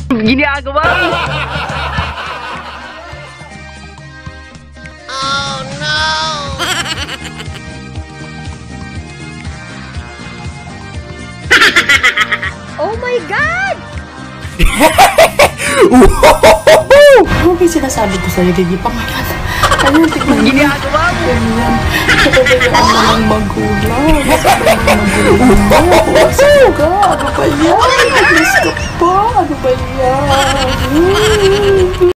Ginagawa mo? Oh my God! Ano ba yung sinasabi ko sa'yo, Gigi? Pangalan. Ano, tignan mo. Ginagawa mo? Ganyan. Kapabayaan mo ng magulang. Kapabayaan mo ng magulang. Pumasok ka. Ano ba yan? Gusto pa. Ano ba yan?